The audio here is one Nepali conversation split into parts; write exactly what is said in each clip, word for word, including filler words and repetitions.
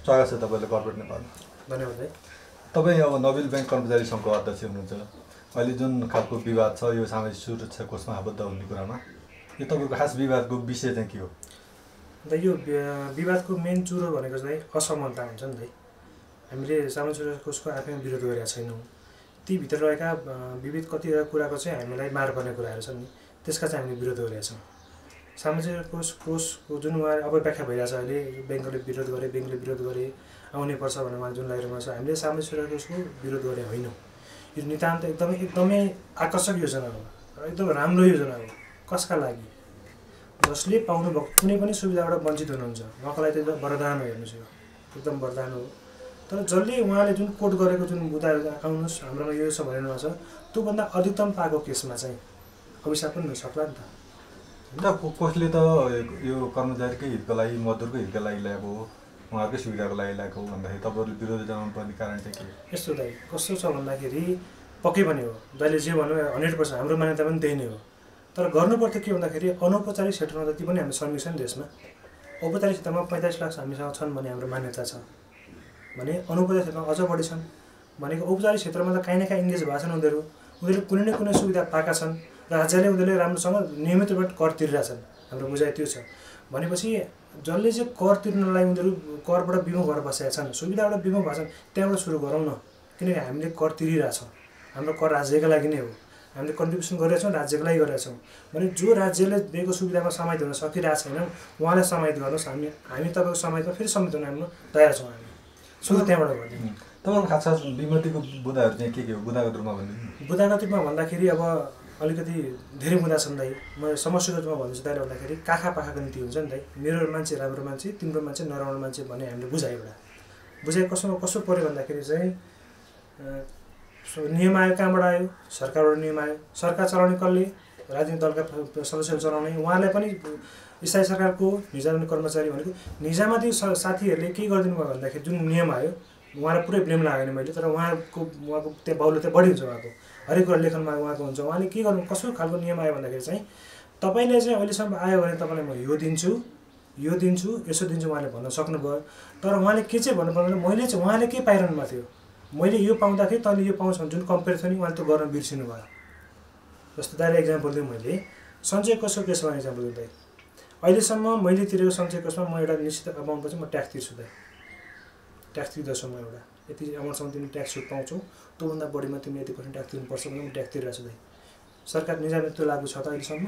स्वागत छ तपाईलाई कर्पोरेट नेपाल। धन्यवाद भाइ। तपाईँ अब नबिल ब्याङ्क कर्मचारी सङ्घको अध्यक्ष हुनुहुन्छ। अहिले जुन खालको विवाद छ यो सामाजिक सुरक्षा कोषमा आबद्ध हुने कुरामा यो तपाईँको खास विवादको विषय चाहिँ के हो? अन्त यो विवादको मेन चुरो भनेको चाहिँ असमानता हुन्छ नि त। हामीले सामाजिक सुरक्षा कोषको आफैमा विरोध गरेका छैनौँ। ती भित्र रहेका विविध कतिवटा कुराको चाहिँ हामीलाई मार पर्ने कुराहरू छन् नि, त्यसका चाहिँ हामीले विरोध गरेका छौँ। सामाजिक कोष कोषको जुन उहाँ अब व्याख्या भइरहेको छ अहिले, ब्याङ्कले विरोध गरे ब्याङ्कले विरोध गरे आउने पर्छ भनेर उहाँ जुन लागिरहेको छ, हामीले सामाजिक सुरक्षा कोषको विरोध गरे होइनौँ। यो नितान्त एकदमै एकदमै आकर्षक योजना हो र एकदम राम्रो योजना हो। कसका लागि? जसले पाउनु भएको कुनै पनि सुविधाबाट वञ्चित हुनुहुन्छ उहाँको लागि त वरदान हो। हेर्नुहोस्, यो एकदम वरदान हो। तर जसले उहाँले जुन कोट गरेको जुन मुद्दाहरू आउनुहोस् हाम्रोमा यो छ भनेर छ, त्योभन्दा अधिकतम पाएको केसमा चाहिँ अभिशाप पनि हुनसक्ला नि त। कोषले त यो कर्मचारीकै हितको लागि मजदुरको हितको लागि ल्याएको हो, उहाँहरूकै सुविधाको लागि ल्याएको हो भन्दाखेरि तपाईँहरूले विरोध जनाउनु पर्ने कारण चाहिँ के? यस्तो दाइ कस्तो छ भन्दाखेरि पक्कै पनि हो, दाइले जे भन्नु हन्ड्रेड पर्सेन्ट हाम्रो मान्यता पनि त्यही नै हो। तर गर्नुपर्थ्यो के भन्दाखेरि अनौपचारिक क्षेत्रमा जति पनि हाम्रो श्रमिक छ नि देशमा, औपचारिक क्षेत्रमा पैँतालिस लाख हामीसँग छन् भन्ने हाम्रो मान्यता छ भने अनौपचारिक क्षेत्रमा अझ बढी छन्। भनेको औपचारिक क्षेत्रमा त काहीँ न काहीँ इङ्गेज भएको छन् उनीहरू, उनीहरूले कुनै न कुनै सुविधा पाएका छन् र राज्यले उनीहरूले राम्रोसँग नियमित रूपमा कर तिरिरहेछन्। हाम्रो बुझाइ त्यो छ। भनेपछि जसले चाहिँ कर तिर्नलाई उनीहरू करबाट विमुख भएर बसेका छन्, सुविधाबाट विमुख भएको छन्, त्यहाँबाट सुरु गरौँ न। किनकि हामीले कर तिरिरहेछौँ, हाम्रो कर राज्यका लागि नै हो, हामीले कन्ट्रिब्युसन गरिरहेछौँ, राज्यको लागि गरिरहेछौँ। भने जो राज्यले दिएको सुविधामा समाहित हुन सकिरहेको छैन उहाँलाई समाहित गर्नुहोस्। हामी हामी तपाईँको समाहितमा फेरि समाहित हुन हामी तयार छौँ। हामी सुरु त्यहाँबाट गरिदिउँ। तपाईँको खास खास विमतिको बुदाहरू चाहिँ के के हो? बुदागत रूपमा भनिदिनु। बुदागत रूपमा भन्दाखेरि अब अलिकति धेरै बुदा छन् दाइ। म समष्टिगत रूपमा भन्छु दाइले भन्दाखेरि काखा पाखाको नीति हुन्छ नि दाइ। मेरो मान्छे राम्रो मान्छे, तिम्रो मान्छे नराम्रो मान्छे भन्ने हामीले बुझाइ एउटा बुझाइ कसो कसो पऱ्यो भन्दाखेरि चाहिँ नियम आयो। कहाँबाट आयो? सरकारबाट नियम आयो। सरकार चलाउने कसले? राजनीतिक दलका सदस्यहरू चलाउने। उहाँलाई पनि स्थायी सरकारको निजामती कर्मचारी भनेको निजामती साथीहरूले के गरिदिनु भयो भन्दाखेरि जुन नियम आयो उहाँलाई पुरै ब्लेम लागेन मैले, तर उहाँको उहाँको त्यहाँ बाहुल्यता बढी हुन्छ। उहाँको हरेक कुरा लेखनमा उहाँको हुन्छ। उहाँले के गर्नु कस्तो खालको नियम आयो भन्दाखेरि चाहिँ तपाईँले चाहिँ अहिलेसम्म आयो भने तपाईँलाई म यो दिन्छु यो दिन्छु यसो दिन्छु उहाँले भन्न सक्नुभयो। तर उहाँले के चाहिँ भन्नु पर्दैन, मैले चाहिँ उहाँले के पाइरहनु भएको थियो, मैले यो पाउँदाखेरि तैँले यो पाउँछ जुन कम्पेयर थियो नि उहाँले त्यो गर्न बिर्सिनु भयो। जस्तो दाइले इक्जाम्पल दिउँ, मैले सञ्चय कोषको केसमा इक्जाम्पल दिँदै अहिलेसम्म मैले तिरेको सञ्चय कोषमा म एउटा निश्चित अमाउन्टपछि म ट्याक्स तिर्छु दाइ। ट्याक्स तिर्दछु म एउटा यति अमाउन्टसम्म तिमीले ट्याक्स छुट पाउँछौ, त्योभन्दा बढीमा तिमीले यति पर्सेन्ट ट्याक्स तिर्नुपर्छ भने म ट्याक्स तिरिरहेको छु दाइ। सरकार निजामती त्यो लागु छ त अहिलेसम्म?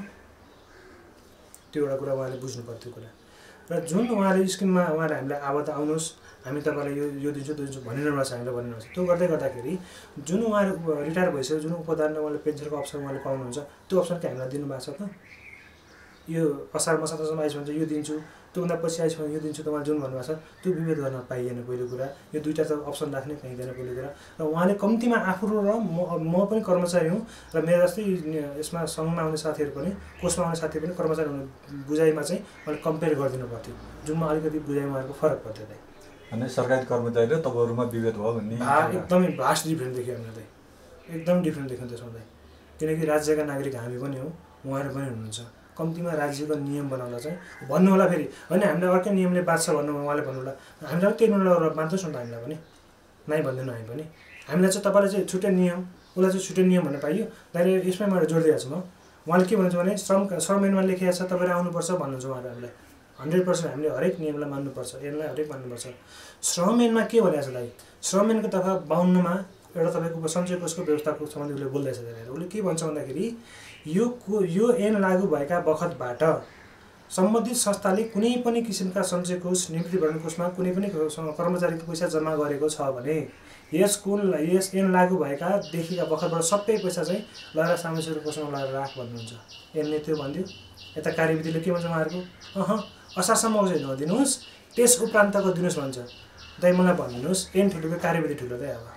त्यो एउटा कुरा उहाँले बुझ्नु पर्थ्यो कुरा। र जुन उहाँले स्किममा उहाँले हामीलाई आबद्ध आउनुहोस् हामी तपाईँलाई यो यो दिन्छु त्यो दिन्छु भनिरहनु भएको छ, हामीलाई भनिरहनु भएको छ। त्यो गर्दै गर्दाखेरि जुन उहाँहरू रिटायर भइसक्यो, जुन उपदान उहाँले पेन्सनको अप्सन उहाँले पाउनुहुन्छ त्यो अप्सन के हामीलाई दिनुभएको छ त? यो असार मसान्तसम्म आइस भने यो दिन्छु, त्योभन्दा पछि आइस भने यो दिन्छु, तपाईँले जुन भन्नुभएको छ त्यो विभेद गर्न पाइएन। पहिलो कुरा यो दुईवटा त अप्सन राख्नै पाइँदैन पहिलो कुरा। र उहाँले कम्तीमा आफू र म म पनि कर्मचारी हुँ र मेरो जस्तै यसमा सङ्घमा आउने साथीहरू पनि कोषमा आउने साथीहरू पनि कर्मचारी हुने बुझाइमा चाहिँ उहाँले कम्पेयर गरिदिनु पर्थ्यो, जुनमा अलिकति बुझाइमा उहाँहरूको फरक पर्थ्यो दाइ। अनि सरकारी कर्मचारी र तपाईँहरूमा विभेद भयो भन्ने एकदमै भास्ट डिफ्रेन्ट देख्यो हामीले दाइ, एकदम डिफ्रेन्ट देख्यो त्यसमा दाइ। किनकि राज्यका नागरिक हामी पनि हौँ, उहाँहरू पनि हुनुहुन्छ। कम्तीमा राज्यको नियम बनाउँदा चाहिँ भन्नु होला फेरि होइन हामीले अर्कै नियमले बाँच्छ भन्नु उहाँले भन्नु होला, हामीलाई त्यही निर्णय मान्छौँ नि त हामीलाई पनि नै भन्दैनौँ हामी पनि। हामीलाई चाहिँ तपाईँलाई चाहिँ छुट्टै नियम उसलाई चाहिँ छुट्टै नियम भन्नु पाइयो। दाइले यसमै मैले जोड दिएको छु म। उहाँले के भन्नुहुन्छ भने श्रम श्रम ऐनमा लेखिएको छ तपाईँहरू आउनुपर्छ भन्नुहुन्छ उहाँले हामीलाई। हन्ड्रेड पर्सेन्ट हामीले हरेक नियमलाई मान्नुपर्छ, ऐनलाई हरेक मान्नुपर्छ। श्रम ऐनमा के भनेको छ दाइ? श्रम ऐनको तर्फ बाउन्नमा एउटा तपाईँको सञ्चय कोषको व्यवस्थाको सम्बन्धी उसले बोल्दैछ दाइ। उसले के भन्छ भन्दाखेरि यो यो ऐन लागू भएका बखतबाट सम्बन्धित संस्थाले कुनै पनि किसिमका सञ्चय कोष निवृत्तिभरण कोषमा कुनै पनि कर्मचारीको पैसा जम्मा गरेको छ भने यस कुल यस ऐन लागू भएकादेखिका बखतबाट सबै पैसा चाहिँ लगेर सामाजिक सुरक्षा कोषमा लगेर राख भन्नुहुन्छ। ऐनले त्यो भनिदियो। यता कार्यविधिले के भन्छ उहाँहरूको? अह असारसम्म चाहिँ नदिनुहोस्, त्यस उपरान्तको दिनुहोस् भन्छ। दाइ मलाई भनिदिनुहोस् ऐन ठुलो कि कार्यविधि ठुलो दाइ? अब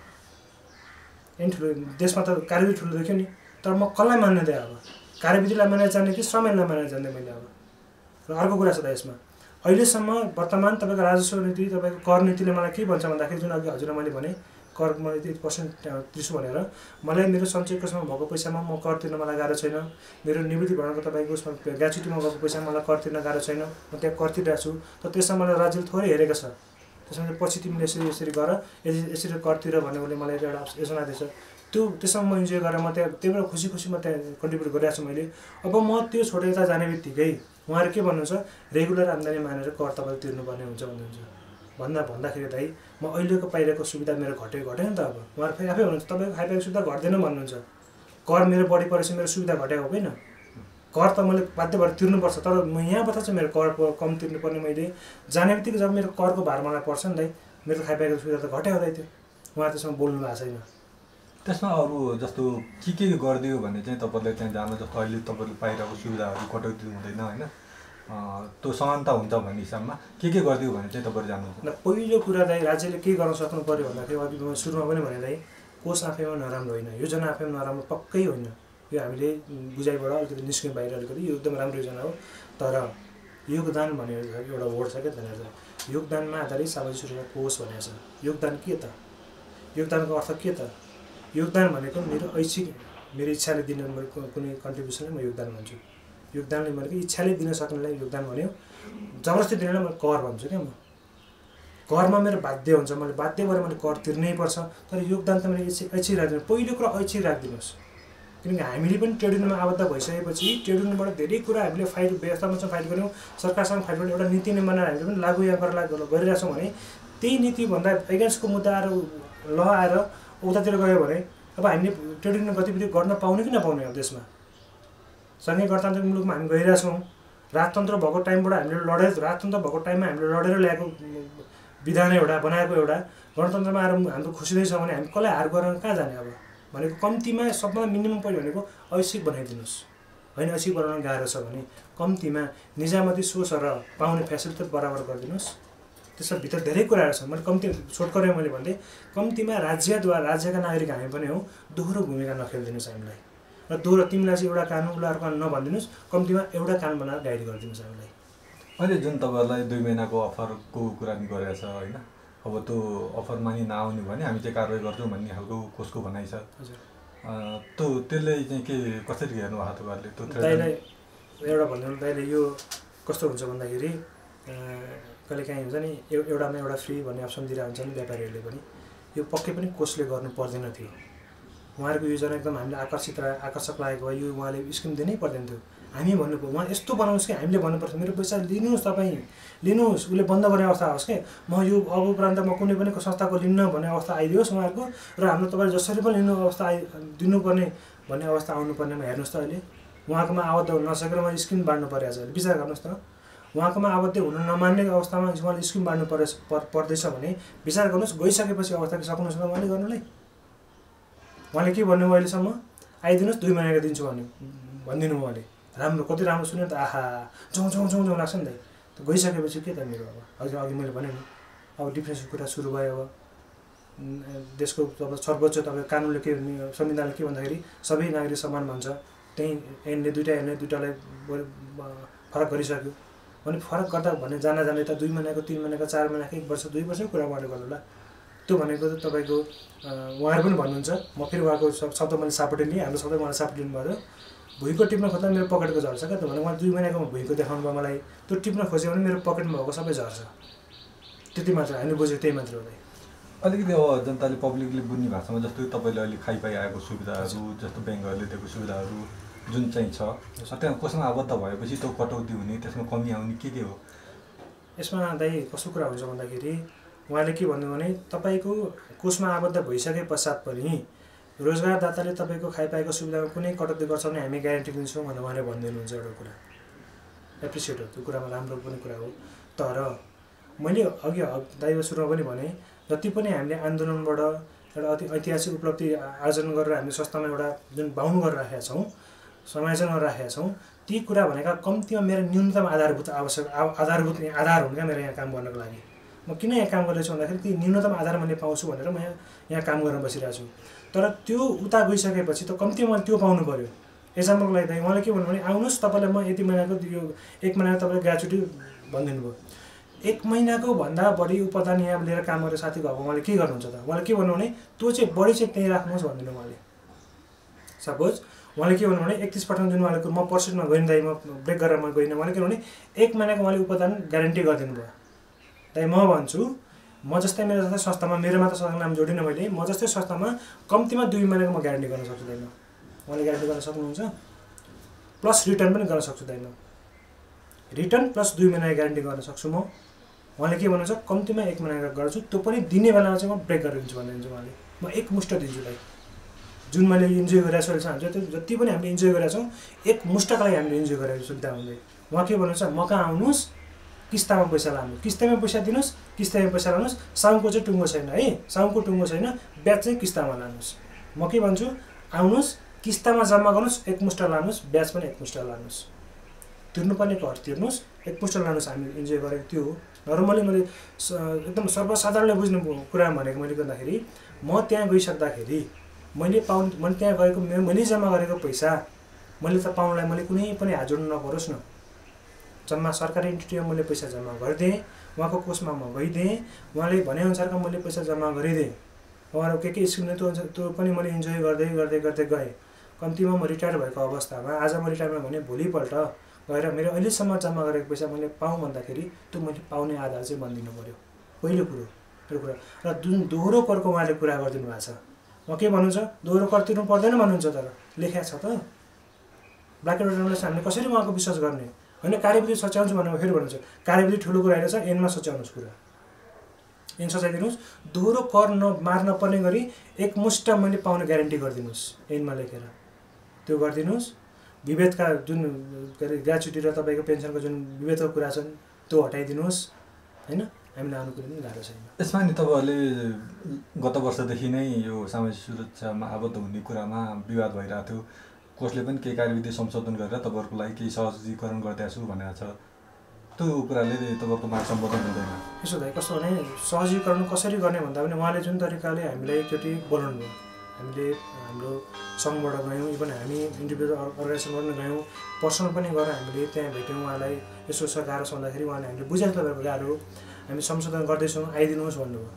ऐन ठुलो देशमा त कार्यविधि ठुलो देख्यो नि, तर म कसलाई मान्ने दाइ? अब कार्यविधिलाई मानेर जान्ने कि श्रम ऐनलाई मानेर जान्ने मैले? अब र अर्को कुरा छ दाइ यसमा अहिलेसम्म वर्तमान तपाईँको राजस्व नीति तपाईँको कर नीतिले मलाई के भन्छ भन्दाखेरि जुन अघि हजुरलाई मैले भने कर म यति पर्सेन्ट तिर्छु भनेर मलाई मेरो सञ्चय कोषमा भएको पैसामा म कर तिर्न मलाई गाह्रो छैन। मेरो निवृत्तिभरणको तपाईँको उसमा ग्रेच्युटीमा भएको पैसामा मलाई कर तिर्न गाह्रो छैन, म त्यहाँ कर तिरिरहेको छु। तर त्यसमा मलाई राज्यले थोरै हेरेको छ, त्यसमा पछि तिमीले यसरी यसरी गर यसरी करतिर भन्ने उसले मलाई एउटा योजना दिएछ त्यो त्यसमा म इन्जोय गरेर म त्यहाँ त्यहीबाट खुसी खुसी म त्यहाँ कन्ट्रिब्युट गरिरहेको छु मैले अब म त्यो छोडेर यता जाने बित्तिकै उहाँहरू के भन्नुहुन्छ रेगुलर आम्दानी मानेर कर तपाईँले तिर्नुपर्ने हुन्छ भन्नुहुन्छ भन्दा भन्दाखेरि दाइ म अहिलेको पाइरहेको सुविधा मेरो घट्यो घट्यो नि त अब उहाँहरू फेरि आफै भन्नुहुन्छ तपाईँको खाइपाएको सुविधा घट्दैन भन्नुहुन्छ कर मेरो बढी परेपछि मेरो सुविधा घटेको होइन कर त मैले बाध्य भएर तिर्नुपर्छ तर म यहाँबाट चाहिँ मेरो कर कम तिर्नुपर्ने मैले जाने बित्तिकै जब मेरो करको भार मलाई पर्छ नि दाइ मेरो त खाइपाएको सुविधा त घट्यो हुँदै थियो उहाँ त्यसमा बोल्नु भएको छैन त्यसमा अरू जस्तो के के गरिदियो भने चाहिँ तपाईँले त्यहाँ जान जस्तो अहिले तपाईँले पाइरहेको सुविधाहरू कटौती हुँदैन होइन त्यो समानता हुन्छ भन्ने हिसाबमा के के गरिदियो भने चाहिँ तपाईँले जानुहुन्छ पहिलो कुरा दाइ राज्यले के गर्न सक्नु पऱ्यो भन्दाखेरि अघि म सुरुमा पनि भने दाइ कोष आफैमा नराम्रो होइन योजना आफैमा नराम्रो पक्कै होइन यो हामीले बुझाइबाट अलिकति निस्क्यौँ बाहिर अलिकति यो एकदम राम्रो योजना हो तर योगदान भनेर एउटा वर्ड छ क्या त्यहाँनिर योगदानमा आधारित सामाजिक सुरक्षा कोष भनेको छ योगदान के त योगदानको अर्थ के त योगदान भनेको मेरो ऐच्छिक मेरो इच्छाले दिने कुनै कन्ट्रिब्युसनलाई म योगदान भन्छु योगदानले भनेको इच्छाले दिन सक्नेलाई योगदान भन्यो जबरजस्ती दिनेलाई म कर भन्छु क्या म करमा मेरो बाध्य हुन्छ मैले बाध्य भएर मैले कर तिर्नै पर्छ तर योगदान त मैले ऐच्छिक राखिदिनु पहिलो कुरा ऐच्छिक राखिदिनुहोस् किनकि हामीले पनि ट्रेड युनियनमा आबद्ध भइसकेपछि ट्रेड युनियनबाट धेरै कुरा हामीले फाइट व्यवस्थामा चाहिँ फाइट गऱ्यौँ सरकारसँग फाइट गऱ्यौँ एउटा नीति नै बनाएर हामीले पनि लागु या गरेर गरिरहेछौँ भने त्यही नीतिभन्दा एगेन्स्टको मुद्दा आएर ल आएर उतातिर गयो भने अब हामीले ट्रेड युनियन गतिविधि गर्न पाउने कि नपाउने अब देशमा सँगै गणतान्त्रिक मुलुकमा हामी गइरहेछौँ राजतन्त्र भएको टाइमबाट हामीले लडेर राजतन्त्र भएको टाइममा हामीले लडेर ल्याएको विधान एउटा बनाएको एउटा गणतन्त्रमा आएर हाम्रो खुसी छ भने हामी कसलाई हार गरेर कहाँ जाने अब भनेको कम्तीमा सबभन्दा मिनिमम पऱ्यो भनेको ऐच्छिक बनाइदिनुहोस् होइन ऐच्छिक बनाउन गाह्रो छ भने कम्तीमा निजामती सोच र पाउने फेसिलिटी बराबर गरिदिनुहोस् त्यसमा भित्र धेरै कुराहरू छ मैले कम्ती छोटकरी मैले भन्दै कम्तीमा राज्यद्वारा राज्यका नागरिक हामी पनि हौ दोहोरो भूमिका नखेलिदिनुहोस् हामीलाई र दोहोरो तिमीलाई चाहिँ एउटा कानुन उसलाई अर्को कानुन नभनिदिनुहोस् कम्तीमा एउटा कानुन बनाएर गाइड गरिदिनुहोस् हामीलाई अहिले जुन तपाईँहरूलाई दुई महिनाको अफरको कुरा नि गरेको छ होइन अब त्यो अफर मानि नआउने भने हामी चाहिँ कारवाही गर्छौँ भन्ने खालको कसको भनाइ छ त्यो त्यसले चाहिँ के कसरी हेर्नु भएको तपाईँहरूले त्यो दाइलाई एउटा भनिदिनु दाइले यो कस्तो हुन्छ भन्दाखेरि कहिले काहीँ हुन्छ नि एउटामा एउटा फ्री भन्ने अप्सन दिइरहेको हुन्छ नि व्यापारीहरूले पनि यो पक्कै पनि कोषले गर्नु पर्दैन थियो उहाँहरूको योजना एकदम हामीले आकर्षित आकर्षक लागेको भए यो उहाँले स्किम दिनै पर्दैन थियो हामी भन्नु उहाँ यस्तो बनाउनुहोस् कि हामीले भन्नुपर्छ मेरो पैसा लिनुहोस् तपाईँ लिनुहोस् उसले बन्द गर्ने अवस्था आओस् कि म यो अब उपरान्त म कुनै पनि संस्थाको लिन्न भन्ने अवस्था आइदियोस् उहाँहरूको र हाम्रो तपाईँले जसरी पनि लिनु अवस्था आइ दिनुपर्ने भन्ने अवस्था आउनुपर्नेमा हेर्नुहोस् त अहिले उहाँकोमा आबद्ध हुन नसकेर उहाँ स्किम बाँड्नु परेको छ विचार गर्नुहोस् त उहाँकोमा आबद्ध हुन नमान्ने अवस्थामा उहाँले स्किम बाँड्नु परे पर्दैछ भने विचार गर्नुहोस् गइसकेपछि अवस्था सक्नुहुन्छ त उहाँले गर्नुलाई उहाँले के भन्नु अहिलेसम्म आइदिनुहोस् दुई महिनाको दिन्छु भन्नु भनिदिनु उहाँले राम्रो कति राम्रो सुन्यो त आहा जाउँ जाउँ जाउँ जाउँ लाग्छ नि दाइ त गइसकेपछि के त मेरो अब अघि अघि मैले भने नि अब डिफ्रेन्सको कुरा सुरु भयो अब देशको अब सर्वोच्च तपाईँ कानुनले के संविधानले के भन्दाखेरि सबै नागरिक समान भन्छ त्यहीँ एनले दुइटा एनले दुइटालाई फरक गरिसक्यो भने फरक गर्दा भने जान जाने त दुई महिनाको तिन महिनाको चार महिनाको एक वर्ष दुई वर्षको कुरा उहाँले गर्नु होला त्यो भनेको त तपाईँको उहाँहरू पनि भन्नुहुन्छ म फेरि उहाँको शब्द मैले सापटी लिएँ हाम्रो शब्द उहाँले सापटी लिनुभयो भुइँको टिप्न खोज्दा मेरो पकेटको झर्छ क्या त भने उहाँ दुई महिनाको भुइँको देखाउनु भयो मलाई त्यो टिप्न खोज्यो भने मेरो पकेटमा भएको सबै झर्छ त्यति मात्र हामीले बुझ्यो त्यही मात्र हो अलिकति अब जनताले पब्लिकले बुझ्ने भाषामा जस्तो तपाईँले अहिले खाइपाइ आएको सुविधाहरू जस्तो ब्याङ्कहरूले दिएको सुविधाहरू जुन चाहिँ छ त्यहाँ कोषमा आबद्ध भएपछि त्यो कटौती हुने त्यसमा कमी आउने के के हो यसमा दाइ कस्तो कुरा हुन्छ भन्दाखेरि उहाँले के भन्नु भने तपाईँको कोषमा आबद्ध भइसके पश्चात पनि रोजगारदाताले तपाईँको खाइपाएको सुविधामा कुनै कटौती गर्छ भने हामी ग्यारेन्टी दिन्छौँ भनेर उहाँले भनिदिनुहुन्छ एउटा कुरा एप्रिसिएट हो त्यो कुरामा राम्रो पनि कुरा हो तर मैले अघि दाइको सुरुमा पनि भने जति पनि हामीले आन्दोलनबाट एउटा अति ऐतिहासिक उपलब्धि आर्जन गरेर हामीले संस्थामा एउटा जुन बाहुन गरिराखेका छौँ समायोजन गरिराखेका छौँ ती कुरा भनेका कम्तीमा मेरो न्यूनतम आधारभूत आवश्यक आधारभूत आधार हुन् क्या मेरो यहाँ काम गर्नको लागि म किन यहाँ काम गर्दैछु भन्दाखेरि ती न्यूनतम आधार मैले पाउँछु भनेर म यहाँ यहाँ काम गर्न बसिरहेको छु तर त्यो उता गइसकेपछि त कम्तीमा मैले त्यो पाउनु पऱ्यो एक्जाम्पलको लागि त उहाँले के भन्नु भने आउनुहोस् तपाईँलाई म यति महिनाको यो एक महिनाको तपाईँले ग्रेच्युटी भनिदिनु भयो एक महिनाको भन्दा बढी उपदान यहाँ लिएर काम गरेर साथी भएको उहाँले के गर्नुहुन्छ त उहाँले के भन्नु भने त्यो चाहिँ बढी चाहिँ त्यहीँ राख्नुहोस् भनिदिनु उहाँले सपोज उहाँले के भन्नु भने एकतिस पर्सेन्ट जुन उहाँले म पर्सेन्टमा गइन् दाइ म ब्रेक गरेर म गइनँ उहाँले के भन्नु भने एक महिनाको उहाँले उपदान ग्यारेन्टी गरिदिनु भयो दाइ म भन्छु म जस्तै मेरो जस्तै संस्थामा मेरो मात्र संस्थाको नाम जोडिनँ मैले, म जस्तै संस्थामा कम्तीमा दुई महिनाको म ग्यारेन्टी गर्न सक्छु दैन। उहाँले ग्यारेन्टी गर्न सक्नुहुन्छ, प्लस रिटर्न पनि गर्न सक्छु दैन। रिटर्न प्लस दुई महिनाको ग्यारेन्टी गर्न सक्छु म। उहाँले के भन्नुहुन्छ, कम्तीमा एक महिनाको गर्छु, त्यो पनि दिने बेलामा चाहिँ म ब्रेक गरेर दिन्छु भनिदिन्छु उहाँले। म एक मुष्ट दिन्छु भाइ, जुन मैले इन्जोय गरिरहेको छु अहिले चाहिँ जति पनि हामीले इन्जोय गरेका छौँ एक मुष्टका लागि हामीले इन्जोय गरेको सुविधा हुँदै। उहाँ के भन्नुहुन्छ, म कहाँ आउनुहोस्, किस्तामा पैसा लानु, किस्तामा पैसा दिनुहोस्, किस्तामा पैसा लानुहोस्, साउको चाहिँ टुङ्गो छैन है, साउको टुङ्गो छैन, ब्याज चाहिँ किस्तामा लानुहोस्। म के भन्छु, आउनुहोस् किस्तामा जम्मा गर्नुहोस्, एकमुष्ट लानुहोस्, ब्याज पनि एकमुष्ट लानुहोस्, तिर्नुपर्ने घर तिर्नुहोस्, एकमुष्ट लानुहोस्। हामी इन्जोय गरेको त्यो हो। नर्मली मैले एकदम सर्वसाधारणले बुझ्ने कुरा भनेको मैले गर्दाखेरि म त्यहाँ गइसक्दाखेरि मैले पाउनु मैले त्यहाँ गएको मैले जम्मा गरेको पैसा मैले त पाउनलाई मैले कुनै पनि हात जोड्नु नपरोस् न। जम्मा सरकारी इन्स्टिट्युटमा मैले पैसा जम्मा गरिदिएँ, उहाँको कोषमा म गइदिएँ, उहाँले भनेअनुसारको मैले पैसा जम्मा गरिदिएँ, उहाँहरू के के स्किम त्यो त्यो पनि मैले इन्जोय गर्दै गर्दै गर्दै गएँ। कम्तीमा म रिटायर भएको अवस्थामा आज म रिटायरमा भने भोलिपल्ट गएर मेरो अहिलेसम्म जम्मा गरेको पैसा मैले पाऊँ भन्दाखेरि त्यो मैले पाउने आधार चाहिँ बनिदिनु पऱ्यो, पहिलो कुरो त्यो कुरा। र जुन दोहोरो करको उहाँले कुरा गरिदिनु भएको छ, म के भन्नुहुन्छ, दोहोरो कर तिर्नु पर्दैन भन्नुहुन्छ, तर लेखेको छ त ब्ल्याक एन्ड व्हाइटमा हामीले कसरी उहाँको विश्वास गर्ने होइन। कार्यविधि सच्याउँछु भनेर फेरि भन्नुहुन्छ, कार्यविधि ठुलो कुरा होइन छ, एनमा सच्याउनुहोस् कुरा, एन सच्याइदिनुहोस्, दोहोरो कर नमार्न पर्ने गरी एकमुष्ट मैले पाउने ग्यारेन्टी गरिदिनुहोस्, एनमा लेखेर त्यो गरिदिनुहोस्। विभेदका जुन के अरे ग्रेच्युटी र तपाईँको पेन्सनको जुन विभेदको कुरा छन् त्यो हटाइदिनुहोस् होइन। हामीलाई अनुकूल पनि गाह्रो छैन। यसमा नि तपाईँहरूले गत वर्षदेखि नै यो सामाजिक सुरक्षामा आबद्ध हुने कुरामा विवाद भइरहेको थियो, कोर्टले पनि केही कार्यविधि संशोधन गरेर तपाईँहरूको लागि केही सहजीकरण गरिदिएको छु भनेको छ, त्यो कुराले तपाईँको माग सम्बोधन हुँदैन। यसो दाइ कस्तो भने सहजीकरण कसरी गर्ने भन्दा पनि उहाँले जुन तरिकाले हामीलाई एकचोटि बोलाउनु भयो, हामीले हाम्रो सङ्घबाट गयौँ, इभन हामी इन्डिभिजुअल अर्गनाइजेसनबाट पनि गयौँ, पर्सनल पनि गएर हामीले त्यहाँ भेट्यौँ उहाँलाई। यसो छ गाह्रो छ भन्दाखेरि उहाँले हामीले बुझाइ तपाईँहरूको गाह्रो हामी संशोधन गर्दैछौँ, आइदिनुहोस् भन्नुभयो।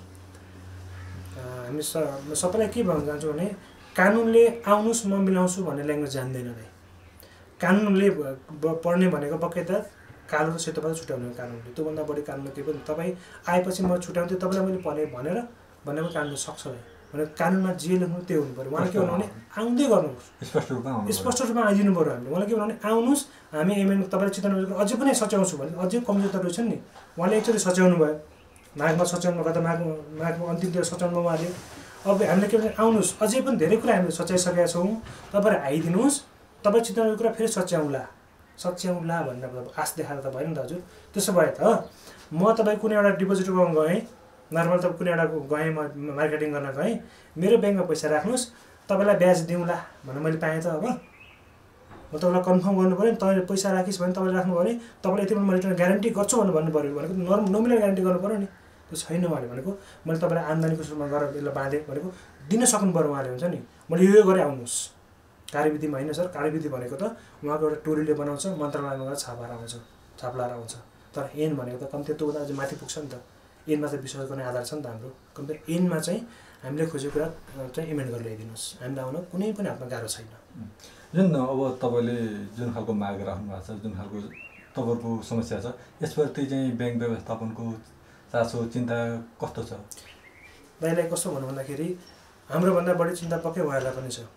हामी स सबैलाई के भन्न चाहन्छौँ भने कानुनले आउनुहोस् म मिलाउँछु भन्ने ल्याङ्ग्वेज जान्दैन भाइ। कानुनले पढ्ने भनेको बकैता कालो र सेतोबाट छुट्याउने कानुनले, त्योभन्दा बढी कानुनले केही पनि तपाईँ आएपछि म छुट्याउँथेँ तपाईँलाई मैले भने भनेर भनेको कानुनले सक्छ भाइ। भने कानुनमा जे लेख्नु त्यो हुनु पऱ्यो। उहाँले के भन्नु भने आउँदै गर्नुहोस्, स्पष्ट रूपमा स्पष्ट रूपमा आइदिनु पऱ्यो। हामीले उहाँले के भन्नु भने आउनुहोस् हामी एमएन तपाईँले चितवन अझै पनि सच्याउँछु भने अझै कमजोरताहरू छन् नि, उहाँले एकचोटि सच्याउनु भयो, माघमा सच्याउनु गत माघ माघको अन्तिमतिर सच्याउनु उहाँले। अब हामीले के भन्छ आउनुहोस्, अझै पनि धेरै कुरा हामीले सच्याइसकेका छौँ, तपाईँहरू आइदिनुहोस्, तपाईँ चितवनको कुरा फेरि सच्याउँला सच्याउँला भनेर आश देखाएर त भएन नि त हजुर। त्यसो भए त म तपाईँ कुनै एउटा डिपोजिट अकाउन्ट गएँ, नर्मल तपाईँ कुनै एउटा गएँ म मार्केटिङ गर्न गएँ, मेरो ब्याङ्कमा पैसा राख्नुहोस् तपाईँलाई ब्याज दिउँला भनेर मैले पाएँ त। अब म तपाईँलाई कन्फर्म गर्नु पऱ्यो नि, तपाईँले पैसा राखिस् भने तपाईँले राख्नु पऱ्यो, तपाईँले यति पनि म रिटर्न ग्यारेन्टी गर्छु भनेर भन्नु पऱ्यो भनेको नर्म नोमिनल ग्यारेन्टी गर्नु पऱ्यो नि, त्यो छैन। उहाँले भनेको मैले तपाईँलाई आम्दानीको सुरुमा गरेर यसलाई बाँधेँ भनेको दिन सक्नु पऱ्यो उहाँले, हुन्छ नि मैले यो गरेँ आउनुहोस्। कार्यविधिमा होइन सर, कार्यविधि भनेको त उहाँको एउटा टोलीले बनाउँछ, मन्त्रालयमा गएर छापाएर आउँछ, छाप लाएर आउँछ। तर ऐन भनेको त कम्ती त्योभन्दा अझै माथि पुग्छ नि त, ऐनमा चाहिँ विश्वास गर्ने आधार छ नि त हाम्रो। कम्ती ऐनमा चाहिँ हामीले खोजेको कुरा चाहिँ इमेन्ट गरेर ल्याइदिनुहोस्, हामीलाई आउन कुनै पनि हातमा गाह्रो छैन। जुन अब तपाईँले जुन खालको माग राख्नु भएको छ, जुन खालको तपाईँहरूको समस्या छ, यसप्रति चाहिँ ब्याङ्क व्यवस्थापनको चासो चिन्ता कस्तो छ? दाइलाई कस्तो भन्नु भन्दाखेरि हाम्रोभन्दा बढी चिन्ता पक्कै उहाँहरूलाई पनि छ।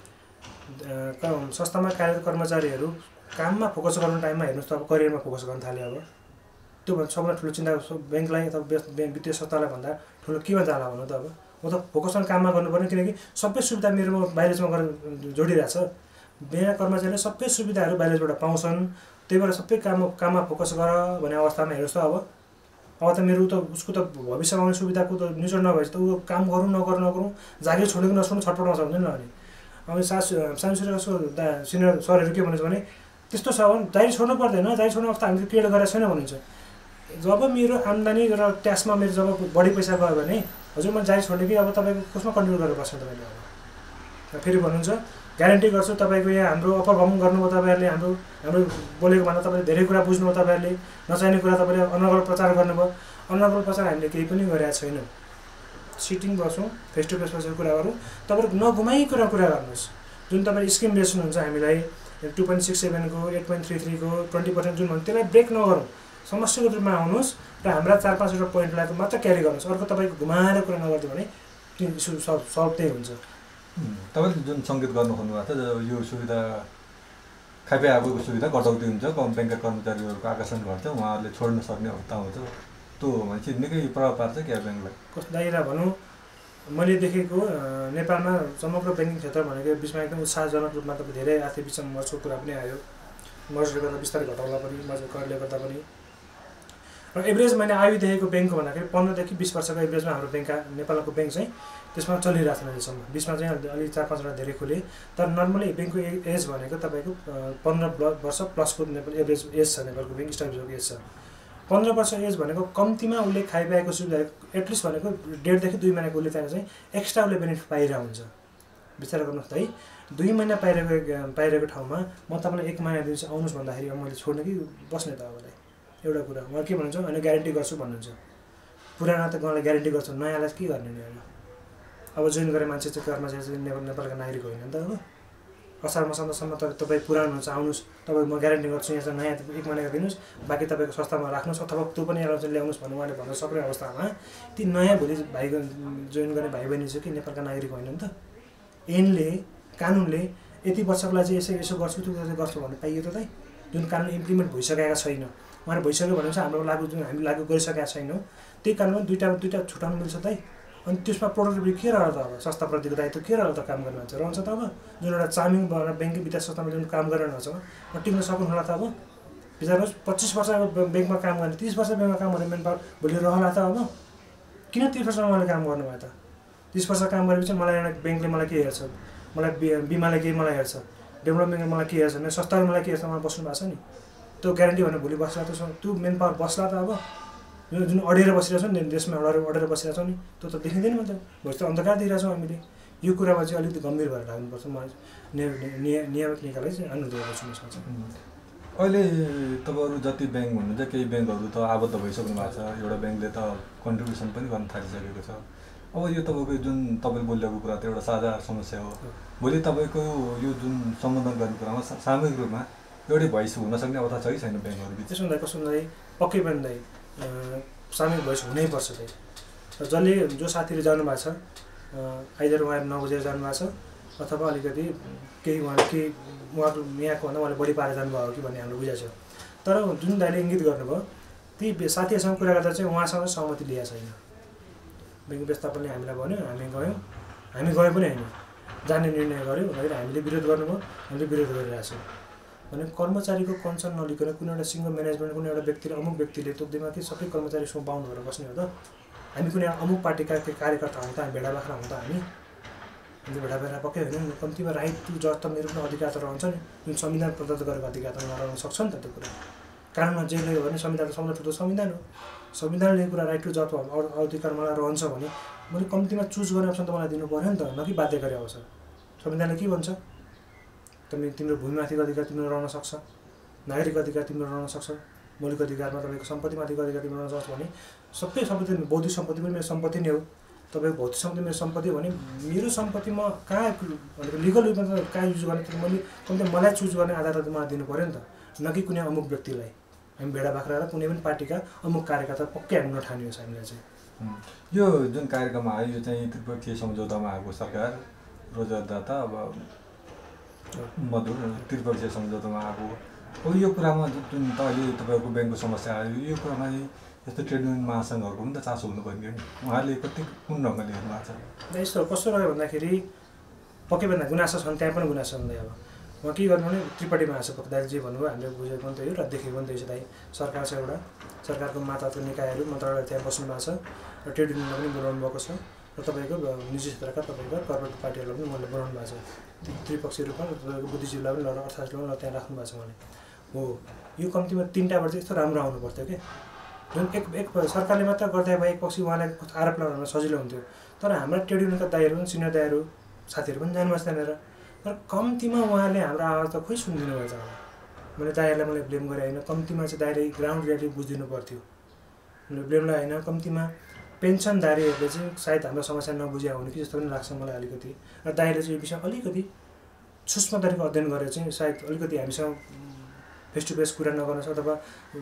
संस्थामा कार्यरत कर्मचारीहरू काममा फोकस गर्नु टाइममा हेर्नुहोस् त अब करियरमा फोकस गर्न थाले। अब त्यो भन्दा सबभन्दा ठुलो चिन्ता ब्याङ्कलाई अथवा वित्तीय संस्थालाई भन्दा ठुलो केमा जाला भन्नु त। अब म त फोकस गर्न काममा गर्नु पर्ने, किनकि सबै सुविधा मेरोमा बाइलेजमा गरेर जोडिरहेछ। बिना कर्मचारीले सबै सुविधाहरू बाइलेजबाट पाउँछन्, त्यही भएर सबै काम काममा फोकस गर भन्ने अवस्थामा हेर्नुहोस् त। अब अब त मेरो त उसको त भविष्यमा आउने सुविधाको त निचोड नभएपछि त ऊ काम गरौँ नगरौँ नगरौँ जागिर छोडेको नछोड्नु छटपट आउँछ हुन्छ नि। अनि अब सास सानो सुरक्षाको दा सिनियर सरहरू के भन्नुहुन्छ भने त्यस्तो छ भने जागिर छोड्नु पर्दैन, जागिर छोड्ने अवस्था हामीले क्रिएट गरेको छैन भन्नुहुन्छ। जब मेरो आम्दानी र ट्याक्समा मेरो जब बढी पैसा गयो भने हजुर म जागिर छोड्ने कि अब तपाईँको कसमा कन्ट्रिब्युट गरेर बस्छ तपाईँले। अब फेरि भन्नुहुन्छ ग्यारेन्टी गर्छु तपाईँको यहाँ हाम्रो अपर भ्रमण गर्नुभयो तपाईँहरूले, हाम्रो हाम्रो बोलेको भन्दा तपाईँले धेरै कुरा बुझ्नुभयो, तपाईँहरूले नचाहिने कुरा तपाईँले अनर्गल प्रचार गर्नुभयो। अनर्गल प्रचार हामीले केही पनि गरेका छैनौँ। सिटिङ बसौँ, फेस टु फेस बसेर कुरा गरौँ, तपाईँहरू नघुमाइकन कुरा गर्नुहोस्। जुन तपाईँले स्किम बेच्नुहुन्छ हामीलाई टू पोइन्ट सिक्स सेभेनको एट पोइन्ट थ्री थ्रीको ट्वेन्टी पर्सेन्ट जुन भन्नु त्यसलाई ब्रेक नगरौँ। समस्यागत रूपमा आउनुहोस् र हाम्रा चार पाँचवटा पोइन्टलाई मात्र क्यारी गर्नुहोस्, अर्को तपाईँको घुमाएर कुरा नगरिदियो भने त्यो इस्यु सल्भ सल्भ त्यही हुन्छ। तपाईँले जुन सङ्केत गर्नु खोज्नुभएको छ यो सुविधा खाइपे आगोको सुविधा कटौती हुन्छ, ब्याङ्कका कर्मचारीहरूको आकर्षण घट्छ, उहाँहरूले छोड्न सक्ने अवस्था हुन्छ, त्यो भनेपछि निकै प्रभाव पार्छ क्या ब्याङ्कलाई? कस्तो दाइरा भनौँ, मैले देखेको नेपालमा समग्र ब्याङ्किङ क्षेत्र भनेको बिचमा एकदम उत्साहजनक रूपमा त धेरै आर्थिक विसङ्गतिको कुरा पनि आयो, मर्जले गर्दा बिस्तारै घटाउला पनि, मर्ज करले गर्दा पनि। र एभरेज मैले आयु देखेको ब्याङ्कको भन्दाखेरि पन्ध्रदेखि बिस वर्षको एभरेजमा हाम्रो ब्याङ्कका नेपालको ब्याङ्क चाहिँ त्यसमा चलिरहेको छैन अहिलेसम्म। बिचमा चाहिँ अलिक चार पाँचवटा धेरै खुले, तर नर्मली ब्याङ्कको एज भनेको तपाईँको पन्ध्र वर्ष प्लसको नेपाल एभरेज एज छ, नेपालको ब्याङ्क इस्टाब्लिसको एज छ। पन्ध्र वर्ष एज भनेको कम्तीमा उसले खाइपाएको सुविधा एटलिस्ट भनेको डेढदेखि दुई महिनाको उसले त्यहाँ चाहिँ एक्स्ट्रा उसले बेनिफिट पाइरहेको हुन्छ। विचार गर्नुहोस् त है, दुई महिना पाइरहेको पाइरहेको ठाउँमा म तपाईँलाई एक महिना दिन्छु आउनुहोस् भन्दाखेरि अब मैले छोड्ने कि बस्ने त अब एउटा कुरा उहाँ के भन्नुहुन्छ होइन ग्यारेन्टी गर्छु भन्नुहुन्छ। पुरानो त उहाँलाई ग्यारेन्टी गर्छु, नयाँलाई के गर्ने नि? अब अब जोइन गर्ने मान्छे चाहिँ कर्मचारी चाहिँ नेपाल नेपालका नागरिक होइन नि त। अब असार मसान्तसम्म त तपाईँ पुरानो हुन्छ आउनुहोस्, तपाईँ म ग्यारेन्टी गर्छु यहाँ चाहिँ नयाँ एक महिना दिनुहोस्, बाँकी तपाईँको संस्थामा राख्नुहोस् अथवा त्यो पनि एलाउन्स ल्याउनुहोस् भन्नु उहाँले भन्न सक्ने अवस्थामा ती नयाँ भोलि भाइ जोइन गर्ने भाइ बहिनी चाहिँ कि नेपालका नागरिक होइन नि त। ऐनले कानुनले यति वर्षको लागि चाहिँ यसो यसो गर्छु त्यो गर्छु भन्नु पाइयो त दाइ? जुन कानुन इम्प्लिमेन्ट भइसकेका छैन, उहाँले भइसक्यो भने चाहिँ हाम्रो लागु जुन हामी लागु गरिसकेका छैनौँ त्यही कारणमा दुईवटा दुईवटा छुट्याउनु मिल्छ दाइ। अनि त्यसमा प्रोडक्टिभिटी के रहला त? अब संस्थाप्रतिको दायित्व के रहला त? काम गर्ने मान्छे रहन्छ त? अब जुन एउटा चामिङ भएर ब्याङ्किङ वित्तीय संस्थामा जुन काम गरेर हुन्छ म टिक्न सक्नु होला त? अब विचार्नुहोस्, पच्चिस वर्षको ब्याङ्कमा काम गर्ने, तिस वर्ष ब्याङ्कमा काम गर्ने मेन पावर भोलि रहला त? अब किन तिस वर्षमा उहाँले काम गर्नुभयो त? तिस वर्ष काम गरेपछि मलाई एउटा ब्याङ्कले मलाई के हेर्छ, मलाई बिमाले के मलाई हेर्छ, डेभलपमेन्टले मलाई के हेर्छ, मेरो संस्थाले मलाई के हेर्छ, उहाँ बस्नु भएको छ नि। त्यो ग्यारेन्टी भनेर भोलि बस्ला त त्यो मेन पावर बस्ला त? अब जुन अडेर बसिरहेको छ नि देशमा अडेर अडेर बसिरहेको छ नि त्यो त देखिँदैन नि त। भोलि त अन्धकार दिइरहेछौँ हामीले। यो कुरामा चाहिँ अलिकति गम्भीर भएर लाग्नुपर्छ। म नियामक निकायलाई चाहिँ अनुरोध गर्छु म सोच्छु। अहिले तपाईँहरू जति ब्याङ्क हुनुहुन्छ केही ब्याङ्कहरू त आबद्ध भइसक्नु भएको छ, एउटा ब्याङ्कले त कन्ट्रिब्युसन पनि गर्न थालिसकेको छ। अब यो तपाईँको जुन तपाईँले बोलेको कुरा त एउटा साझा समस्या हो। भोलि तपाईँको यो जुन सम्बोधन गर्ने कुरामा सामूहिक रूपमा एउटै भोइस हुन सक्ने अवस्था छ कि छैन ब्याङ्कहरू बिच? त्यसो हुँदा कसो हुँदै पक्कै पनि दाइ सामूहिक भोइस हुनैपर्छ दाइ। जसले जो साथीहरू जानुभएको छ आइदर उहाँहरू नबुझेर जानुभएको छ अथवा अलिकति केही उहाँले केही उहाँको यहाँको भन्दा उहाँले बढी पारेर जानुभयो कि भन्ने हाम्रो बुझाएको छ। तर जुन दाइले इङ्गित गर्नुभयो ती साथीहरूसँग कुरा गर्दा चाहिँ उहाँसँग सहमति लिएको छैन। ब्याङ्क व्यवस्थापनले हामीलाई भन्यो, हामी गयौँ, हामी गए पनि होइन, जाने निर्णय गऱ्यौँ भन्दाखेरि हामीले विरोध गर्नुभयो, हामीले विरोध गरिरहेको छौँ भने कर्मचारीको कन्सर्न नलिकन कुनै एउटा सिङ्गल म्यानेजमेन्ट कुनै एउटा व्यक्तिले अमुक व्यक्तिले तोक्दैमा कि सबै कर्मचारीसँग बाउन्ड भएर बस्ने हो त? हामी कुनै अमुक पार्टीका कार्यकर्ता हौँ त, हामी भेडा बाख्रा हौँ त? हामी हामीले भेडा बाख्रा पक्कै होइन। कम्तीमा राइट टु जज त मेरो पनि अधिकार त रहन्छ नि, जुन संविधान प्रदत्त गरेको अधिकार त नरहन सक्छ नि त। त्यो कुरा कानुनमा जे लेख्यो भने संविधान सबभन्दा ठुलो संविधान हो। संविधानले कुरा राइट टु जज अधिकार मलाई रहन्छ भने मैले कम्तीमा चुज गर्ने अप्सन त मलाई दिनु पऱ्यो नि त, न कि बाध्य गरे आउँछ। संविधानले के भन्छ? तिमी तिम्रो भूमिमाथिको अधिकार तिम्रो रहन सक्छ, नागरिक अधिकार तिम्रो रहन सक्छ, मौलिक अधिकारमा तपाईँको सम्पत्तिमाथिको अधिकार तिम्रो रहन सक्छ भने सबै सम्पत्ति बौद्धिक सम्पत्ति पनि मेरो सम्पत्ति नै हो। तपाईँको भौतिक सम्पत्ति मेरो सम्पत्ति हो भने मेरो सम्पत्ति म कहाँ भनेको लिगल रूपमा त कहाँ युज गर्ने त मैले कम्ती मलाई चुज गर्ने आधार त मलाई दिनु पऱ्यो नि त, न कि कुनै अमुक व्यक्तिलाई। हामी भेडा बाख्रा र कुनै पनि पार्टीका अमुक कार्यकर्ता पक्कै हामी नठानियो छ हामीलाई चाहिँ। यो जुन कार्यक्रम आयो यो चाहिँ त्रिपक्षीय सम्झौतामा आएको सरकार रोजगारदाता अब मधुर त्रिपक्षीय सम्झौतामा आएको हो। यो कुरामा जुन त अहिले तपाईँको ब्याङ्कको समस्या आयो यो कुरामा यस्तो ट्रेड युनियन महासङ्घहरूको पनि त चासो हुनुपर्ने हो नि, उहाँहरूले कति कुन ढङ्गले हेर्नु भएको छ? यस्तो कस्तो रह्यो भन्दाखेरि पक्कै भन्दा गुनासो छन्, त्यहाँ पनि गुनासो हुँदै। अब उहाँ के गर्नु भने त्रिपाठी महासभा दाइले जे भन्नुभयो हामीले बुझेको पनि त्यही हो र देखेको पनि त्यही छ दाइ। सरकार छ एउटा, सरकारको मातहतको निकायहरू मन्त्रालय त्यहाँ बस्नु भएको छ र ट्रेड युनियनलाई पनि बोलाउनु भएको छ र तपाईँको निजी क्षेत्रका तपाईँको कर्पोरेट पार्टीहरूलाई पनि उहाँले बोलाउनु भएको छ। त्रिपक्षीय रूपमा तपाईँको बुद्धिजीवीलाई पनि ल अर्थशास्त्रीलाई पनि त्यहाँ राख्नु भएको छ उहाँले। हो यो कम्तीमा तिनवटाबाट चाहिँ यस्तो राम्रो आउनु पर्थ्यो क्या। जुन एक एक सरकारले मात्र गर्दा भए एकपक्षी उहाँलाई आरोप लगाउन सजिलो हुन्थ्यो, तर हाम्रा ट्रेड युनियनका दाइहरू पनि सिनियर दाइहरू साथीहरू पनि जानुभएको त्यहाँनिर। तर कम्तीमा उहाँले हाम्रो आवाज त खोइ सुनिदिनु भएछ होला। मैले दाइहरूलाई मैले ब्लेम गरेँ होइन, कम्तीमा चाहिँ दाइले ग्राउन्ड रियालिटी बुझिदिनु पर्थ्यो। मैले ब्लेमलाई होइन, कम्तीमा पेन्सनधारीहरूले चाहिँ सायद हाम्रो समस्या नबुझ्या हुने कि जस्तो पनि लाग्छ मलाई अलिकति। र दाइले चाहिँ यो विषय अलिकति सूक्ष्म तरिकाको अध्ययन गरेर चाहिँ सायद अलिकति हामीसँग फेस टु फेस कुरा नगर्नुहोस् अथवा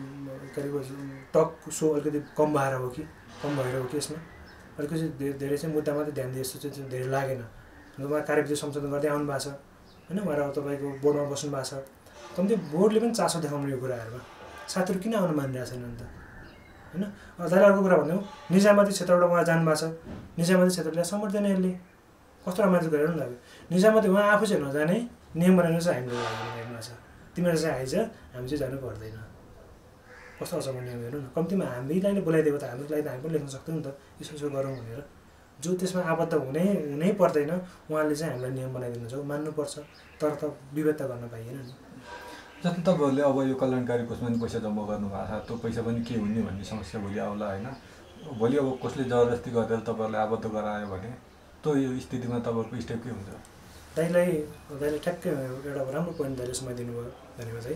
करिब टक सो अलिकति कम भएर हो कि कम भएर हो कि यसमा अलिकति धेरै चाहिँ मुद्दा मात्रै ध्यान दिए जस्तो चाहिँ धेरै लागेन। उहाँ कार्यविधि संशोधन गर्दै आउनु भएको छ होइन, उहाँहरू तपाईँको बोर्डमा बस्नु भएको छ, कम्ती बोर्डले पनि चासो देखाउनु यो कुराहरूमा। साथीहरू किन आउनु मानिरहेको छैन अन्त होइन। दाइले अर्को कुरा भन्नु निजामती क्षेत्रबाट उहाँ जानुभएको छ, निजामती क्षेत्रलाई समर्थन यसले कस्तो रमाइलो गरेर लाग्यो। निजामती उहाँ आफू चाहिँ नजाने नियम बनाउनु चाहिँ हामीले हेर्नु छ, तिमीहरू चाहिँ आइज हामी चाहिँ जानु पर्दैन। कस्तो अचम्म नियम हेर्नु न, कम्तीमा हामीलाई बोलाइदिएको त हाम्रो लागि त हामी पनि लेख्न सक्थ्यौँ नि त यसो यसो गरौँ भनेर। जो त्यसमा आबद्ध हुनै हुनै पर्दैन उहाँले चाहिँ हामीलाई नियम बनाइदिनु छ, मान्नुपर्छ, तर त विभेद त गर्न पाइएन नि। जति तपाईँहरूले अब यो कल्याणकारी कोषमा पनि पैसा जम्मा गर्नुभएको छ, त्यो पैसा पनि के हुने भन्ने समस्या भोलि आउला होइन। भोलि अब कसले जबरजस्ती गरेर तपाईँहरूलाई आबद्ध गरायो भने त्यो यो स्थितिमा तपाईँहरूको स्टेप के हुन्छ? दाइलाई दाइले ठ्याक्कै एउटा राम्रो पोइन्ट दाइले समय दिनुभयो भनेको चाहिँ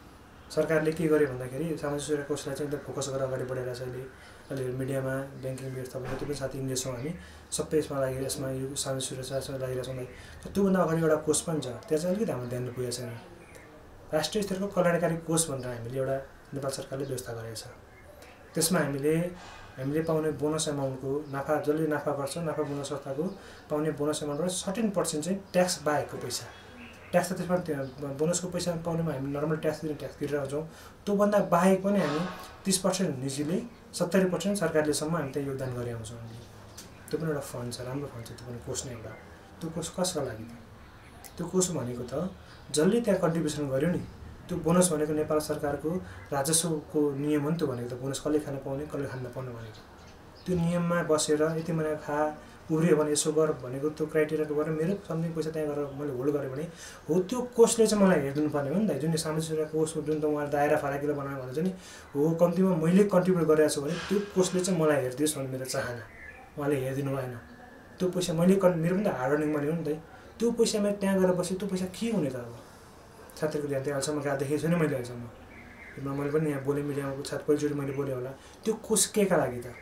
सरकारले के गर्यो भन्दाखेरि सामाजिक सुरक्षा कोषलाई चाहिँ एकदम फोकस गरेर अगाडि बढाइरहेको छ अहिले। अहिले मिडियामा ब्याङ्किङ व्यवस्थापन त्यो पनि साथी इङ्ग्लिस छौँ हामी सबै यसमा लागि यसमा यो सामाजिक सुरक्षासँग लागिरहेको छौँ। त्योभन्दा अगाडि एउटा कोष पनि छ, त्यहाँ चाहिँ अलिकति हाम्रो ध्यान पुगेको छैन। राष्ट्रिय स्तरको कल्याणकारी कोष भनेर हामीले एउटा नेपाल सरकारले व्यवस्था गरेको छ। त्यसमा हामीले हामीले पाउने बोनस एमाउन्टको नाफा जसले नाफा गर्छ नाफा बोनस संस्थाको पाउने बोनस एमाउन्टबाट सर्टेन पर्सेन्ट चाहिँ ट्याक्स बाहेकको पैसा, ट्याक्स त त्यसमा बोनसको पैसा पाउनेमा हामी नर्मल ट्याक्स दिने ट्याक्स तिरेर जाउँ, त्योभन्दा बाहेक पनि हामी तिस पर्सेन्ट निजीले सत्तरी पर्सेन्ट सरकारलेसम्म हामी त्यहाँ योगदान गरे आउँछौँ हामीले। त्यो पनि एउटा फन्ड छ, राम्रो फन्ड छ, त्यो पनि कोष नै एउटा। त्यो कोष कसका लागि त? त्यो कोष भनेको त जसले त्यहाँ कन्ट्रिब्युसन गर्यो नि, त्यो बोनस भनेको नेपाल सरकारको राजस्वको नियम हो नि। त्यो भनेको त बोनस कसले खान पाउने कसले खान नपाउने भनेको त्यो नियममा बसेर यति महिना खा उब्रियो भने यसो गर भनेको त्यो क्राइटेरियाको गरेर मेरो समथिङ पैसा त्यहाँ गरेर मैले होल्ड गरेँ भने हो त्यो कोषले चाहिँ मलाई हेरिदिनु पर्ने हो नि त। जुन सामाजिक सुरक्षा कोष जुन त उहाँले दायरा फराकिलो बनायो भने चाहिँ हो कम्तीमा मैले कन्ट्रिब्युट गरेको छु भने त्यो कोषले चाहिँ मलाई हेरिदियोस् भन्ने मेरो चाहना। उहाँले हेरिदिनु भएन, त्यो पैसा मैले कन् मेरो पनि त हार्ड अर्निङ मनी हो नि त। त्यो पैसा मैले त्यहाँ गएर बसेँ, त्यो पैसा के हुने त? अब साथीहरूको ध्यान त्यहाँ अहिलेसम्म गएको देखेको छैन मैले अहिलेसम्म। मैले पनि यहाँ बोलेँ मिडियामा साथ पहिलोचोटि मैले बोलेँ होला। त्यो कोष के का लागि त?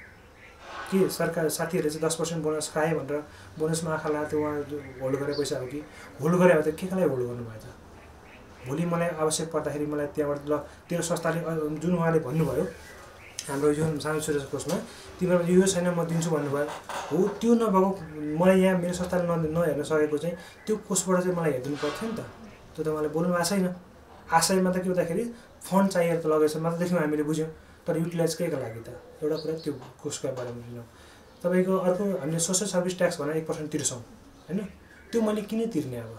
के सरकार साथीहरूले चाहिँ दस पर्सेन्ट बोनस खाएँ भनेर बोनसमा आँखा लाग्यो त्यो उहाँ होल्ड गरेर पैसा हो कि होल्ड गरे हो त के कालाई होल्ड गर्नुभयो त? भोलि मलाई आवश्यक पर्दाखेरि मलाई त्यहाँबाट ल तेरो संस्थाले जुन उहाँले भन्नुभयो हाम्रो यो सामाजिक सुरक्षा कोषमा तिमीहरू यो छैन म दिन्छु भन्नुभयो हो, त्यो नभएको मलाई यहाँ मेरो संस्थाले न नहेर्न सकेको चाहिँ त्यो कोषबाट चाहिँ मलाई हेरिदिनु पर्थ्यो नि त। त्यो त उहाँले बोल्नु भएको छैन। आशयमा त के हुँदाखेरि फन्ड चाहिएर त लगेछ मात्र देख्यौँ हामीले बुझ्यौँ, तर युटिलाइज के का लागि त? एउटा कुरा त्यो कोषको बारेमा बुझ्यौँ। तपाईँको अर्को हामीले सोसल सर्भिस ट्याक्स भनेर एक पर्सेन्ट तिर्छौँ होइन, त्यो मैले किन तिर्ने? अब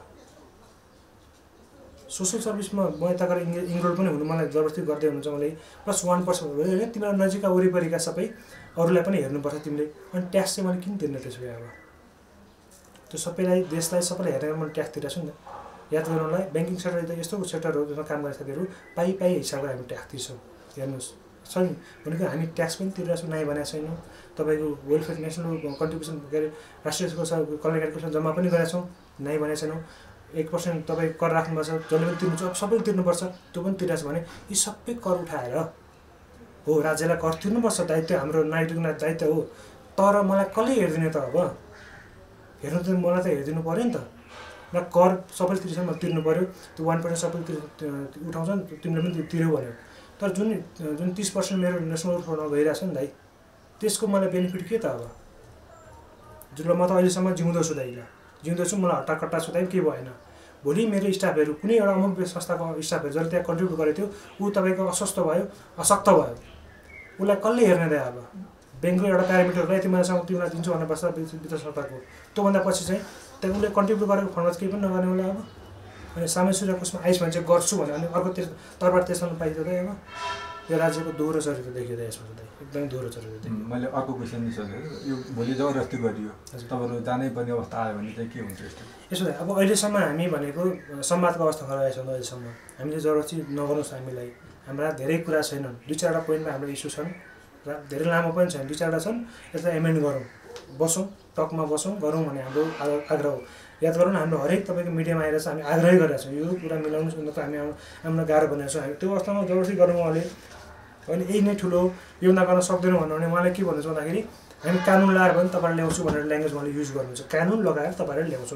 सोसल सर्भिसमा म यता गएर इन्क्लुड पनि हुनु मलाई जबरजस्ती गर्दै हुनुहुन्छ मलाई प्लस वान पर्सेन्ट होइन, तिमीलाई नजिकका वरिपरिका सबै अरूलाई पनि हेर्नुपर्छ तिमीले, अनि ट्याक्स चाहिँ मैले किन तिर्ने त्यसो भए? अब त्यो सबैलाई देशलाई सबैलाई हेरेर मैले ट्याक्स तिरेको छु नि त। याद गर्नुलाई ब्याङ्किङ सेक्टर त यस्तो सेक्टर हो जसमा काम गर्ने साथीहरू पाइ पाइ हिसाबले हामी ट्याक्स तिर्छौँ। हेर्नुहोस् छ नि भनेको हामी ट्याक्स पनि तिरेको छौँ, नाइ भनेको छैनौँ। तपाईँको वेलफेयर नेसनल कन्ट्रिब्युसन के अरे राष्ट्रिय कल्याणकारी कोषमा जम्मा पनि गरेका छौँ, नाइ भनेको छैनौँ। एक पर्सेन्ट तपाईँ कर राख्नुपर्छ, जसले पनि तिर्नु छ सबै तिर्नुपर्छ, त्यो पनि तिरेको छ भने यी सबै कर उठाएर हो राज्यलाई कर तिर्नुपर्छ, दायित्व हाम्रो नागरिकको दायित्व हो। तर मलाई कसले हेरिदिने त? अब हेर्नु त मलाई त हेरिदिनु पऱ्यो नि त। र कर सबैले तिर्छ म तिर्नु पऱ्यो, त्यो वान पर्सेन्ट सबैले उठाउँछ नि तिमीले पनि तिर्यो भन्यो। तर जुन जुन तिस पर्सेन्ट मेरो नेसनल फन्डमा गइरहेको छ नि दाइ, त्यसको मलाई बेनिफिट के त? अब जुन म त अहिलेसम्म जिउँदो छु दाइ, जिउँदो छु, मलाई हट्टाकट्टा छु दाइ, केही भएन। भोलि मेरो स्टाफहरू कुनै एउटा अमुक संस्थाको स्टाफहरू जसले त्यहाँ कन्ट्रिब्युट गरेको थियो ऊ तपाईँको अस्वस्थ भयो अशक्त भयो, उसलाई कसले हेर्ने दाइ? अब ब्याङ्कको एउटा प्यारामिटरलाई यति महिनासम्म तिमीलाई दिन्छु भन्नु पर्छ वित्त संस्थाको, त्योभन्दा पछि चाहिँ त्यहाँ उसले कन्ट्रिब्युट गरेको फन्डमा केही पनि नगर्ने उसलाई। अब अनि सामाजिक सुरक्षा कोषमा आइस भने चाहिँ गर्छु भने अनि अर्को त्यस तर्फबाट त्यसमा पाइन्छ त। अब यो राज्यको दोहोरो चरित्र देखियो यसमा चाहिँ एकदमै दोहोरो चरित्र देखियो। मैले अर्को क्वेसन नि सोधेँ, यो भोलि जबरजस्ती गरियो तपाईँहरू जानै पर्ने अवस्था आयो भने चाहिँ के हुन्छ यस्तो? यसो अब अहिलेसम्म हामी भनेको संवादको अवस्था खराब छौँ। अहिलेसम्म हामीले जबरजस्ती नगर्नुहोस्, हामीलाई हाम्रा धेरै कुरा छैनन्, दुई चारवटा पोइन्टमा हाम्रो इस्यु छन् र धेरै लामो पनि छैन, दुई चारवटा छन्, यसलाई एमेन्ड गरौँ, बसौँ टकमा बसौँ गरौँ भन्ने हाम्रो आग्रह हो। याद गरौँ न हाम्रो हरेक तपाईँको मिडियामा आएर चाहिँ हामी आग्रह गरेका छौँ यो कुरा मिलाउनुहोस् न त हामी हाम्रो गाह्रो भनेको छौँ। हामी त्यो अवस्थामा जबरजस्ती गरौँ उहाँले होइन यही नै ठुलो यो नगर्न सक्दैनौँ भन्नु भने उहाँले के भन्नुहुन्छ भन्दाखेरि हामी कानुन लगाएर पनि तपाईँलाई ल्याउँछु भनेर ल्याङ्ग्वेज उहाँले युज गर्नुहुन्छ। कानुन लगाएर तपाईँलाई ल्याउँछौँ,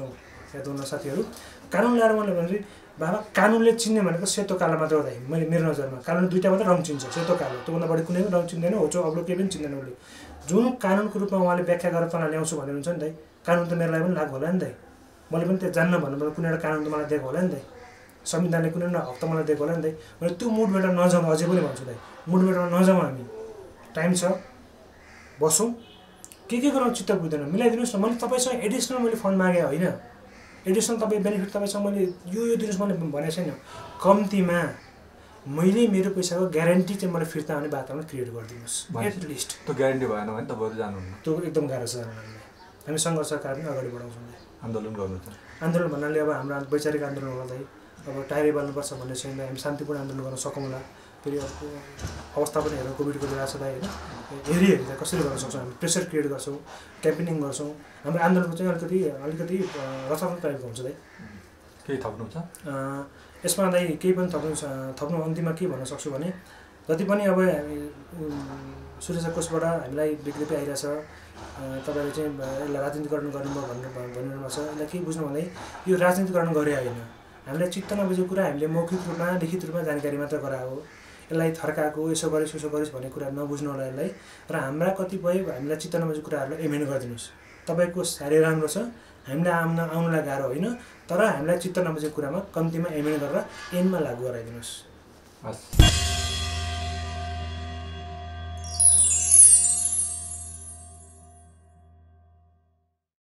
याद हुन साथीहरू कानुन ल्याएर मैले भने बाबा कानुनले चिन्ने भनेको सेतो कालो मात्र हो दाइ मैले मेरो नजरमा कानुन दुईवटा मात्रै रङ चिन्छ सेतो कालो त्योभन्दा बढी कुनै पनि रङ चिन्दैन होचो अग्लो केही पनि चिन्दैन उसले जुन कानुनको रूपमा उहाँले व्याख्या गरेर तँलाई ल्याउँछु भनेर हुन्छ नि दाइ कानुन त मेरो लागि पनि लागु होला नि दाइ मैले पनि त्यो जान्न भन्नुपर्दा कुनै एउटा कानुन त मलाई दिएको होला नि दाइ संविधानले कुनै एउटा हक त मलाई दिएको होला नि दाइ मैले त्यो मुडबाट नजाउँ अझै पनि भन्छु दाइ मुडबाटमा नजाउँ हामी टाइम छ बसौँ के के गराउँ चित्त बुझ्दैन मिलाइदिनुहोस् न मैले तपाईँसँग एडिसनल मैले फन्ड मागेँ होइन एडिसनल तपाईँ बेनिफिट तपाईँसँग मैले यो यो दिनुहोस् मैले भनेको छैन कम्तीमा मैले मेरो पैसाको ग्यारेन्टी चाहिँ मलाई फिर्ता आउने वातावरण क्रिएट गरिदिनुहोस् एटलिस्ट त्यो ग्यारेन्टी भएन भने तपाईँहरू जानुहुन्न त्यो एकदम गाह्रो छ हामीलाई हामी सङ्घर्षका पनि अगाडि बढाउँछौँ आन्दोलन गर्नु छ आन्दोलन भन्नाले अब हाम्रो वैचारिक आन्दोलन गर्दै अब टाइरे बाल्नुपर्छ भन्ने छैन हामी शान्तिपूर्ण आन्दोलन गर्न सकौँ होला फेरि अवस्था पनि हेरौँ कोभिडको बेला छ दाइ होइन हेरी हेरी चाहिँ कसरी गर्न सक्छौँ हामी प्रेसर क्रिएट गर्छौँ क्याम्पेनिङ गर्छौँ हाम्रो आन्दोलनको चाहिँ अलिकति अलिकति रचनात्मक टाइपको हुन्छ दाइ केही थप्नु छ यसमा दाइ केही पनि थप्नु थप्नु अन्तिममा के भन्न सक्छु भने जति पनि अब हामी सुरक्षा कोषबाट हामीलाई विज्ञप्ति आइरहेछ तपाईँले चाहिँ यसलाई राजनीतिकरण गर्नुभयो भन्नु भन्नुभएको छ यसलाई के बुझ्नु भन्दै यो राजनीतिकरण गरे होइन हामीलाई चित्त नबुझेको कुरा हामीले मौखिक रूपमा लिखित रूपमा जानकारी मात्र गरायो यसलाई थर्काएको यसो गरिस् उसो गरिस् भन्ने कुरा नबुझ्नु होला यसलाई र हाम्रा कतिपय हामीलाई चित्त नबुझेको कुराहरूलाई एमेन्ड गरिदिनुहोस् तपाईँको साह्रै राम्रो छ हामीलाई आउन आउनुलाई गाह्रो होइन तर हामीलाई चित्त नबुझेको कुरामा कम्तीमा एमेन्ड गरेर एनमा लागू गराइदिनुहोस् हस्